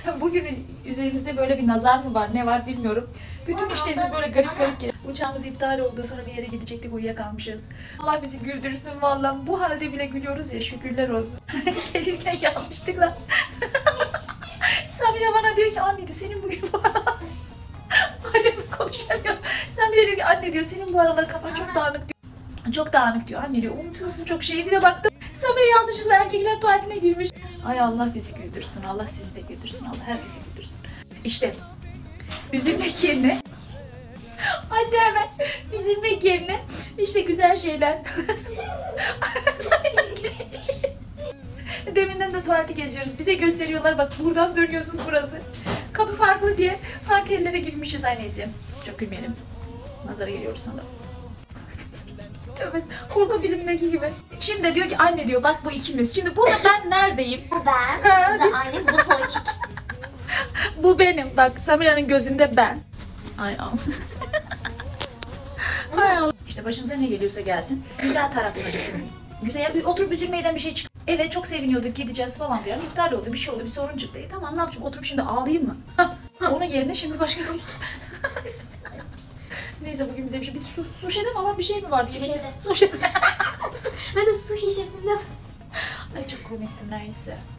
Bugün üzerimizde böyle bir nazar mı var, ne var bilmiyorum. Bütün işlerimiz böyle garip garip geliyor. Uçağımız iptal oldu, sonra bir yere gidecektik, uyuyakalmışız. Allah bizi güldürsün vallahi. Bu halde bile gülüyoruz ya, şükürler olsun. Gelirken yanlışlıkla. Samira bana diyor ki anne diyor senin bugün bu aralar... Acaba konuşamıyorum. Samira diyor ki anne diyor senin bu aralar kafan çok dağınık diyor. Çok dağınık diyor. Anne diyor unutuyorsun çok şeyi. Bir de baktım. Samira yanlışlıkla erkekler tuvaletine girmiş. Ay Allah bizi güldürsün. Allah sizi de güldürsün. Allah herkesi güldürsün. İşte üzülmek yerine hadi hemen üzülmek yerine işte güzel şeyler. Deminden de tuvaleti geziyoruz. Bize gösteriyorlar bak buradan dönüyorsunuz burası. Kapı farklı diye farklı yerlere girmişiz. Ay neyse. Çok gülmeyelim. Nazara geliyoruz sonra. Tövbe, korku filmindeki gibi. Şimdi diyor ki anne diyor bak bu ikimiz. Şimdi burada ben neredeyim? Ben. Bu da anne, bu da ponçik. Bu benim. Bak Samira'nın gözünde ben. Ay Allah. Ay Allah. İşte başınıza ne geliyorsa gelsin. Güzel tarafını düşünün. Güzel. Yani oturup üzülmeyden bir şey çık. Evet çok seviniyorduk gideceğiz falan filan. İptal oldu bir şey oldu bir sorun çıktı. Tamam ne yapacağım oturup şimdi ağlayayım mı? Onun yerine şimdi başka bir... Neyse bugün bize bir şey... Biz suşede falan bir şey mi vardı? Suşede. Suşede. Ben de su şişesinde... Ay çok komiksin neyse.